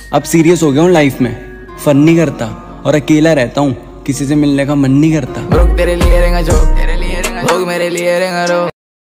अब सीरियस हो गया हूँ लाइफ में, फन नहीं करता और अकेला रहता हूँ, किसी से मिलने का मन नहीं करता। तेरे लिए रहेगा जो, तेरे लिए रहेगा, लोग मेरे लिए रहेगा रो।